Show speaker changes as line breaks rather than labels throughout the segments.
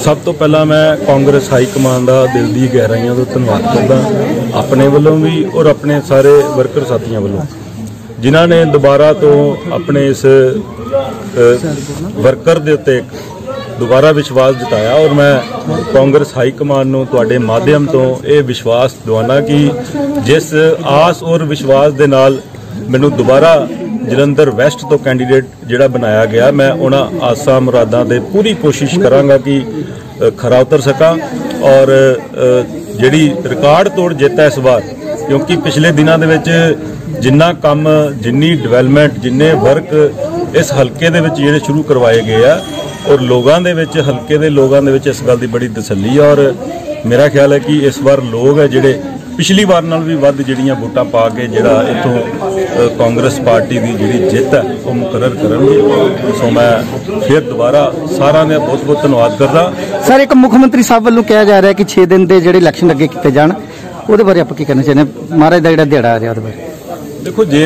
सब तो पहला मैं कांग्रेस हाई कमान का दिल की गहराइयों तो धन्यवाद करदा अपने वालों भी और अपने सारे वर्कर साथियों वालों जिन्हों ने दोबारा तो अपने इस वर्कर के उत्ते दोबारा विश्वास जताया। और मैं कांग्रेस हाई कमान नूं तुहाडे माध्यम तो ये विश्वास दवाना कि जिस आस और विश्वास के नाल मैनूं दोबारा जलंधर वैस्ट तो कैंडीडेट जिहड़ा बनाया गया, मैं उन्हां आसां मुरादां दे पूरी कोशिश करांगा कि खरा उतर सकां और जिहड़ी रिकॉर्ड तोड़ जित है इस बार, क्योंकि पिछले दिनों दे विच जिन्ना काम जिन्नी डिवेलपमेंट जिन्ने वर्क इस हल्के दे विच जिहड़े शुरू करवाए गए आ और लोगों दे विच हल्के दे लोगों दे विच इस गल दी बड़ी तसल्ली है। और मेरा ख्याल है कि इस बार लोग है जिहड़े पिछली बार नाल भी वध जिहड़ियां वोटां पा के जिहड़ा इत्थों कांग्रेस पार्टी की जिहड़ी जित है वो मुकर्रर करनगे। सो मैं फिर दोबारा सारा ने बहुत बहुत धन्यवाद करदा।
सर, एक मुख्यमंत्री साहब वालों कहा जा रहा है कि 6 दिन के जिहड़े इलैक्शन अगे कीते जाण, ਉਹਦੇ बारे आप की कहना चाहते हैं? महाराज का जिहड़ा दिहाड़ा आ रहा ਉਹਦੇ बारे
देखो, जे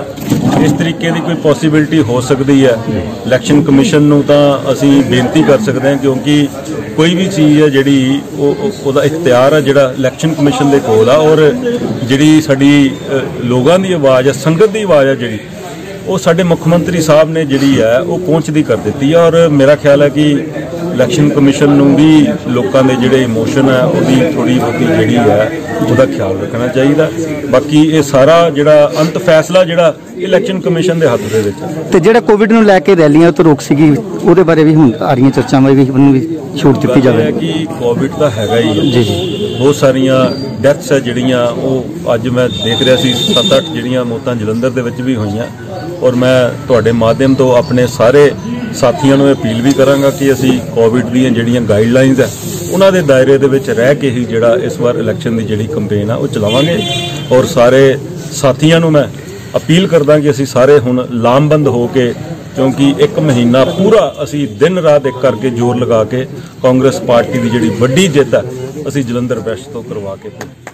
तो इस तरीके की कोई पॉसिबिलिटी हो सकती है इलैक्शन कमीशन नूं तां असीं बेनती कर सकते हैं, क्योंकि कोई भी चीज़ है जिहड़ी ओहदा इख्तियार है जिहड़ा इलैक्शन कमीशन दे कोल आ। और जिहड़ी साडी लोगों की आवाज़ है, संगत की आवाज़ है जिहड़ी वो साडे मुख्यमंत्री साहब ने जिहड़ी है वो पहुँचदी कर दी है। और मेरा ख्याल है कि इलैक्शन कमीशन नूं भी लोगों के जिहड़े इमोशन है उहदी थोड़ी बहुती जिहड़ी है उसका ख्याल रखना चाहिए। बाकी ये सारा जिहड़ा अंत फैसला जिहड़ा इलैक्शन कमीशन के हत्थ दे विच है।
ते जिहड़ा कोविड नूं लैके रैलियां तो रोक सीगी ਉਹਦੇ बारे भी हुण आ रही चर्चावां भी ਉਹਨੂੰ भी छूट दी जाए
कि कोविड तो हैगा ही है
जी।
बहुत सारिया डैथ्स है जिहड़ियां वो अज मैं देख रहा सी 7-8 जिहड़ियां मौतां जलंधर दे विच भी होईयां। और मैं तुहाडे माध्यम तो अपने सारे साथियों को अपील भी करांगा कि असी कोविड दी जिहड़ियां गाइडलाइनस है उन्हां दे दायरे दे विच रह के ही जिहड़ा इस बार इलैक्शन की जिहड़ी कंपेन है वो चलावांगे। और सारे साथियों को मैं अपील करदा कि असी सारे हुण लामबंद हो के, क्योंकि 1 महीना पूरा असी दिन रात एक करके जोर लगा के कांग्रेस पार्टी की जिहड़ी वड्डी जित है असी जलंधर वैस्ट तो करवा के